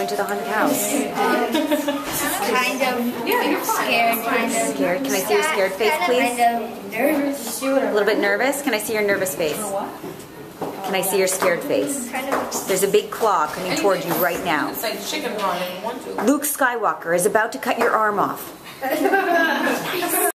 into the haunted house? Kind of. Yeah, you're scared. Kind of. Scared? Can I see your scared face, please? Kind of nervous. A little bit nervous? Can I see your nervous face? Can I see your scared face? Kind of. There's a big claw coming toward you right now. It's like chicken run and one, two. Luke Skywalker is about to cut your arm off.